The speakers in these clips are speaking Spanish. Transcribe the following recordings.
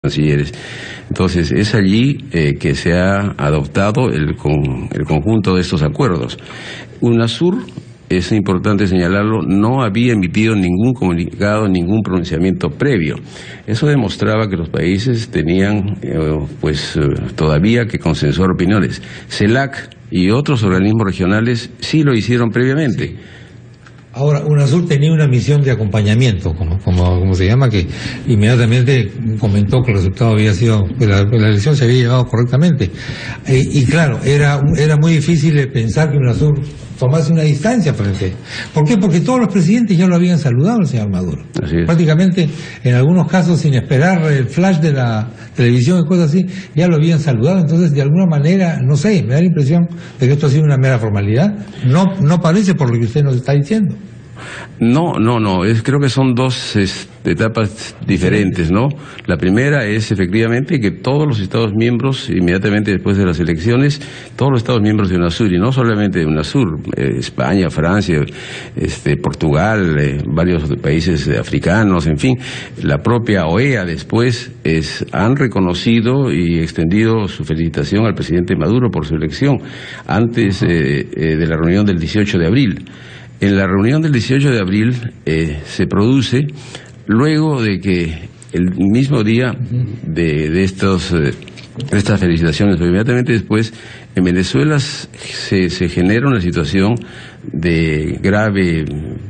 cancilleres. Entonces, es allí que se ha adoptado el conjunto de estos acuerdos. UNASUR, es importante señalarlo, no había emitido ningún comunicado, ningún pronunciamiento previo. Eso demostraba que los países tenían, todavía que consensuar opiniones. CELAC y otros organismos regionales sí lo hicieron previamente. Ahora, UNASUR tenía una misión de acompañamiento, como se llama, que inmediatamente comentó que el resultado había sido, que la elección se había llevado correctamente. Y claro, era muy difícil pensar que UNASUR tomase una distancia frente. ¿Por qué? Porque todos los presidentes ya lo habían saludado al señor Maduro. Prácticamente, en algunos casos, sin esperar el flash de la televisión y cosas así, ya lo habían saludado. Entonces, de alguna manera, no sé, me da la impresión de que esto ha sido una mera formalidad. No parece por lo que usted nos está diciendo. No, creo que son dos etapas diferentes, ¿no? La primera es efectivamente que todos los Estados miembros, inmediatamente después de las elecciones, todos los Estados miembros de UNASUR, y no solamente de UNASUR, España, Francia, Portugal, varios países africanos, en fin, la propia OEA después han reconocido y extendido su felicitación al presidente Maduro por su elección antes de la reunión del 18 de abril. En la reunión del 18 de abril se produce luego de que el mismo día de estas felicitaciones, pero inmediatamente después, en Venezuela se genera una situación de grave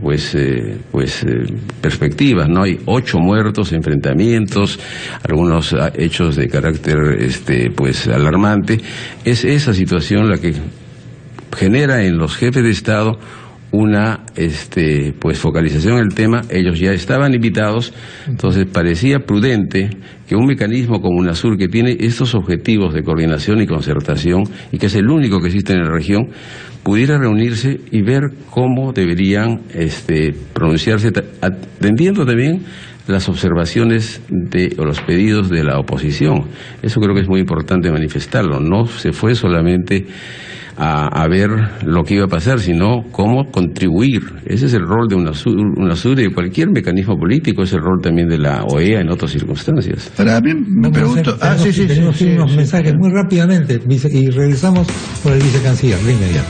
perspectivas, ¿no? Hay 8 muertos, enfrentamientos, algunos hechos de carácter alarmante. Es esa situación la que genera en los jefes de Estado una focalización en el tema. Ellos ya estaban invitados, entonces parecía prudente que un mecanismo como UNASUR, que tiene estos objetivos de coordinación y concertación, y que es el único que existe en la región, pudiera reunirse y ver cómo deberían pronunciarse, atendiendo también las observaciones o los pedidos de la oposición. Eso creo que es muy importante manifestarlo. No se fue solamente a ver lo que iba a pasar, sino cómo contribuir. Ese es el rol de UNASUR y de cualquier mecanismo político, es el rol también de la OEA en otras circunstancias. Ahora bien, me pregunto... Tenemos unos mensajes muy rápidamente y regresamos por el vicecanciller de inmediato.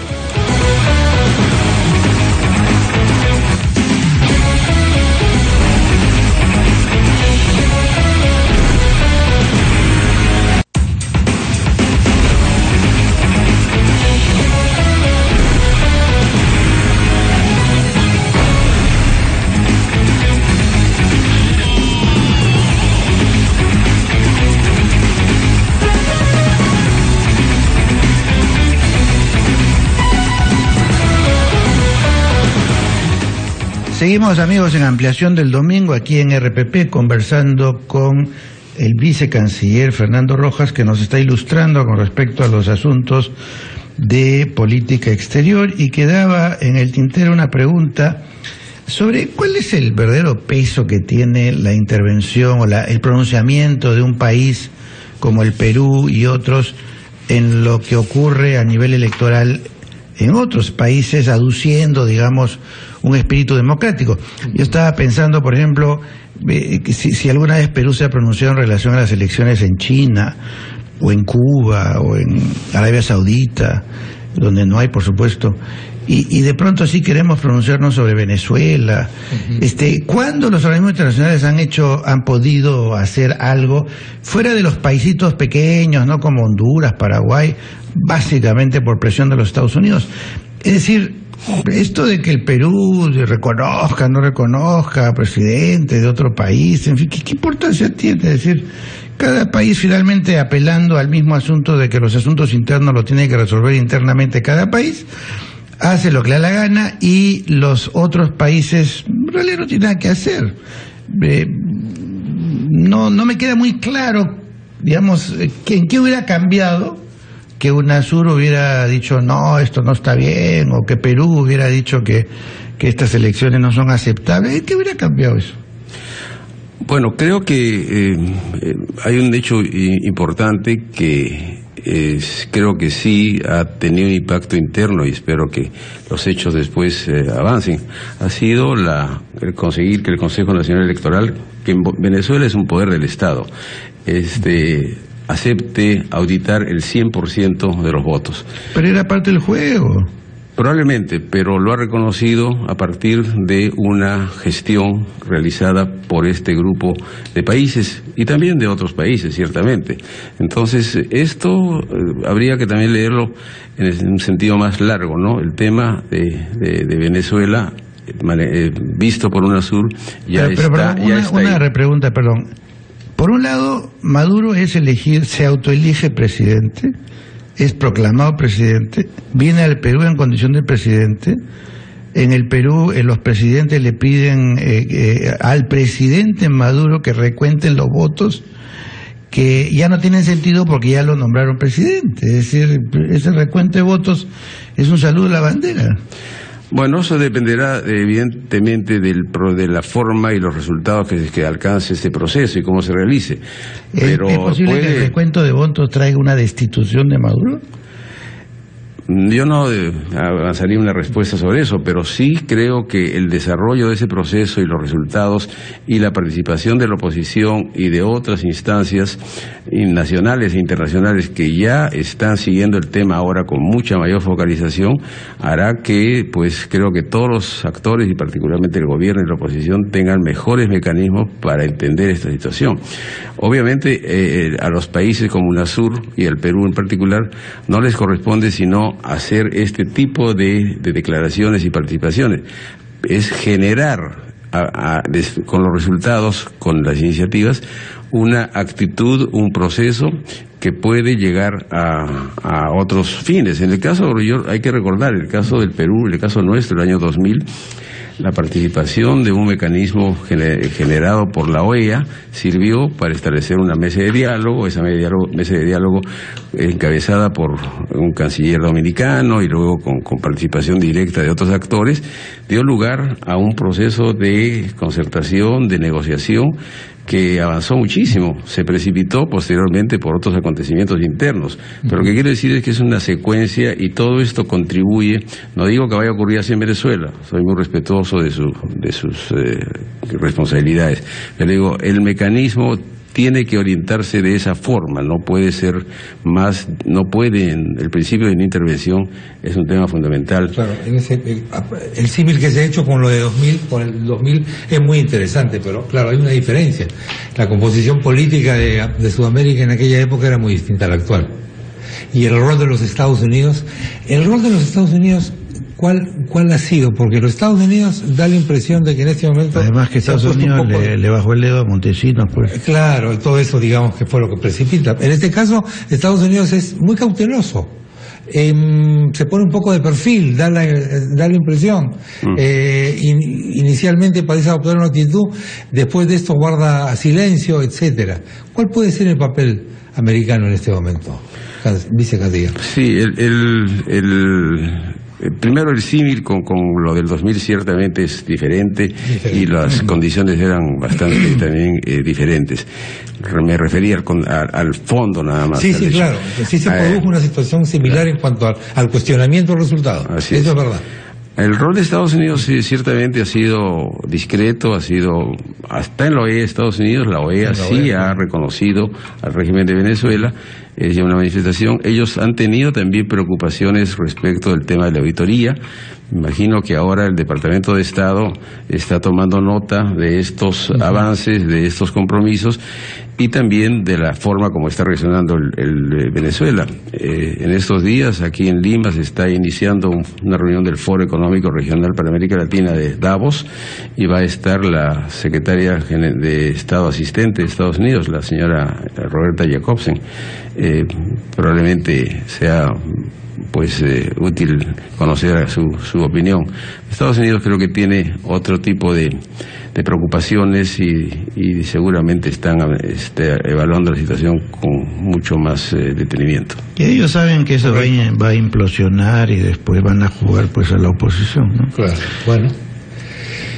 Seguimos, amigos, en Ampliación del Domingo, aquí en RPP, conversando con el vicecanciller Fernando Rojas, que nos está ilustrando con respecto a los asuntos de política exterior, y quedaba en el tintero una pregunta sobre cuál es el verdadero peso que tiene la intervención o el pronunciamiento de un país como el Perú y otros en lo que ocurre a nivel electoral en otros países, aduciendo, digamos, un espíritu democrático. Yo estaba pensando, por ejemplo, si alguna vez Perú se ha pronunciado en relación a las elecciones en China, o en Cuba, o en Arabia Saudita, donde no hay, por supuesto, y de pronto sí queremos pronunciarnos sobre Venezuela. ¿Cuándo los organismos internacionales han podido hacer algo fuera de los paisitos pequeños, no como Honduras, Paraguay, básicamente por presión de los Estados Unidos? Es decir, esto de que el Perú reconozca, no reconozca presidente de otro país, en fin, ¿qué importancia tiene? Es decir, cada país finalmente apelando al mismo asunto de que los asuntos internos lo tiene que resolver internamente cada país, hace lo que le da la gana, y los otros países en realidad no tienen nada que hacer. No me queda muy claro, digamos, en qué hubiera cambiado que UNASUR hubiera dicho no, esto no está bien, o que Perú hubiera dicho que estas elecciones no son aceptables. ¿Qué hubiera cambiado eso? Bueno, creo que hay un hecho importante que creo que sí ha tenido un impacto interno, y espero que los hechos después avancen. Ha sido el conseguir que el Consejo Nacional Electoral, que en Venezuela es un poder del Estado, acepte auditar el 100% de los votos. Pero era parte del juego. Probablemente, pero lo ha reconocido a partir de una gestión realizada por este grupo de países y también de otros países, ciertamente. Entonces, esto habría que también leerlo en un sentido más largo, ¿no? El tema de Venezuela, visto por UNASUR, una repregunta, perdón. Por un lado, Maduro se autoelige presidente, es proclamado presidente, viene al Perú en condición de presidente. En el Perú los presidentes le piden al presidente Maduro que recuenten los votos, que ya no tienen sentido porque ya lo nombraron presidente. Es decir, ese recuento de votos es un saludo a la bandera. Bueno, eso dependerá evidentemente de la forma y los resultados que alcance este proceso y cómo se realice. Pero ¿Es posible que el recuento de votos traiga una destitución de Maduro? Yo no avanzaría una respuesta sobre eso, pero sí creo que el desarrollo de ese proceso y los resultados y la participación de la oposición y de otras instancias nacionales e internacionales que ya están siguiendo el tema ahora con mucha mayor focalización, hará que, pues creo que todos los actores y particularmente el gobierno y la oposición tengan mejores mecanismos para entender esta situación. Obviamente a los países como UNASUR y el Perú en particular no les corresponde sino hacer este tipo de declaraciones y participaciones. Es generar con los resultados, con las iniciativas, una actitud, un proceso que puede llegar a otros fines. En el caso, hay que recordar, el caso del Perú, el caso nuestro, el año 2000, la participación de un mecanismo generado por la OEA sirvió para establecer una mesa de diálogo, esa mesa de diálogo encabezada por un canciller dominicano y luego con participación directa de otros actores, dio lugar a un proceso de concertación, de negociación, que avanzó muchísimo, se precipitó posteriormente por otros acontecimientos internos, pero lo que quiero decir es que es una secuencia y todo esto contribuye. No digo que vaya a ocurrir así en Venezuela, soy muy respetuoso de sus responsabilidades, pero digo, el mecanismo tiene que orientarse de esa forma, no puede ser más, el principio de la intervención es un tema fundamental. Claro, el símil que se ha hecho con lo de 2000, con el 2000 es muy interesante, pero claro, hay una diferencia. La composición política de Sudamérica en aquella época era muy distinta a la actual. Y el rol de los Estados Unidos, ¿cuál ha sido? Porque los Estados Unidos da la impresión de que en este momento... Además que Estados Unidos le bajó el dedo a Montesinos, pues. Claro, todo eso digamos que fue lo que precipita. En este caso, Estados Unidos es muy cauteloso. Se pone un poco de perfil, da la impresión. Inicialmente parece adoptar una actitud, después de esto guarda silencio, etcétera. ¿Cuál puede ser el papel americano en este momento, vicecanciller? Sí, primero el símil con lo del 2000 ciertamente es diferente y las condiciones eran bastante también diferentes. Me refería al fondo nada más. Sí, claro. Sí se produjo una situación similar en cuanto al cuestionamiento del resultado. Eso es verdad. El rol de Estados Unidos sí, ciertamente ha sido discreto, hasta en la OEA de Estados Unidos, la OEA sí ha reconocido al régimen de Venezuela, es ya una manifestación. Ellos han tenido también preocupaciones respecto del tema de la auditoría. Me imagino que ahora el Departamento de Estado está tomando nota de estos avances, de estos compromisos y también de la forma como está reaccionando el Venezuela. En estos días, aquí en Lima, se está iniciando una reunión del Foro Económico Regional para América Latina de Davos y va a estar la secretaria de Estado asistente de Estados Unidos, la señora Roberta Jacobsen. Probablemente sea útil conocer su opinión. Estados Unidos creo que tiene otro tipo de preocupaciones y seguramente están evaluando la situación con mucho más detenimiento. Y ellos saben que eso va a implosionar y después van a jugar pues a la oposición, ¿no? Claro, bueno.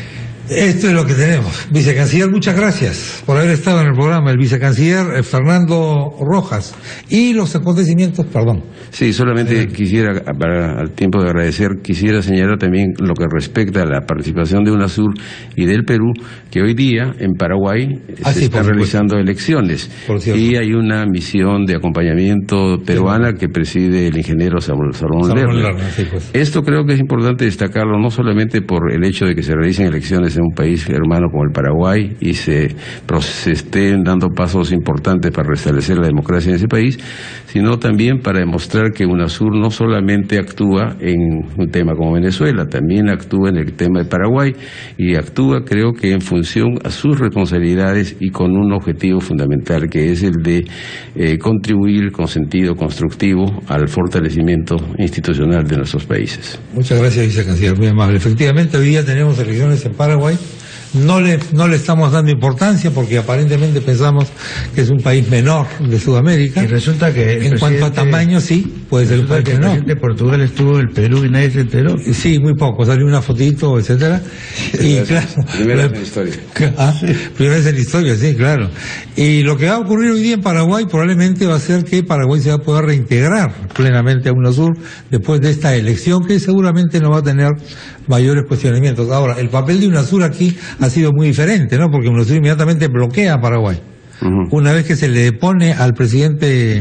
Esto es lo que tenemos. Vicecanciller, muchas gracias por haber estado en el programa. El vicecanciller Fernando Rojas. Y los acontecimientos, perdón. Sí, solamente quisiera, para el tiempo de agradecer, quisiera señalar también lo que respecta a la participación de UNASUR y del Perú, que hoy día en Paraguay se están realizando elecciones. Y hay una misión de acompañamiento peruana que preside el ingeniero Salomón Lerner. Pues. Esto creo que es importante destacarlo, no solamente por el hecho de que se realicen elecciones en un país hermano como el Paraguay y se estén dando pasos importantes para restablecer la democracia en ese país, sino también para demostrar que UNASUR no solamente actúa en un tema como Venezuela, también actúa en el tema de Paraguay y actúa, creo que en función a sus responsabilidades y con un objetivo fundamental, que es el de contribuir con sentido constructivo al fortalecimiento institucional de nuestros países. Muchas gracias, vicecanciller, muy amable. Efectivamente, hoy día tenemos elecciones en Paraguay. No le estamos dando importancia porque aparentemente pensamos que es un país menor de Sudamérica. Y resulta que en cuanto a tamaño sí, puede ser un país menor. El presidente de Portugal estuvo en el Perú y nadie se enteró. Sí, muy poco, salió una fotito, etcétera. Y claro, primera vez en la historia. Primera vez en la historia, sí, claro. Y lo que va a ocurrir hoy día en Paraguay probablemente va a ser que Paraguay se va a poder reintegrar plenamente a UNASUR después de esta elección, que seguramente no va a tener mayores cuestionamientos. Ahora, el papel de UNASUR aquí ha sido muy diferente, ¿no? Porque UNASUR inmediatamente bloquea a Paraguay. Una vez que se le depone al presidente,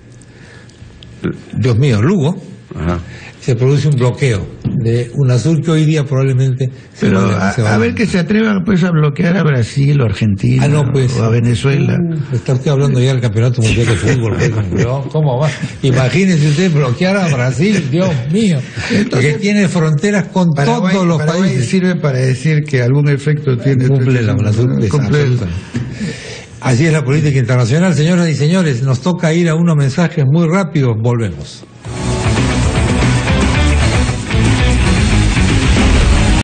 Dios mío, Lugo, se produce un bloqueo de UNASUR que hoy día probablemente se va a ver que se atrevan pues a bloquear a Brasil o Argentina o a Venezuela. Está usted hablando ya del Campeonato Mundial de Fútbol. ¿Cómo va? Imagínese usted bloquear a Brasil, Dios mío. Entonces, que tiene fronteras con todos los países. Sirve para decir que algún efecto tiene. Cumple la UNASUR. Así es la política internacional, señoras y señores. Nos toca ir a unos mensajes muy rápidos. Volvemos.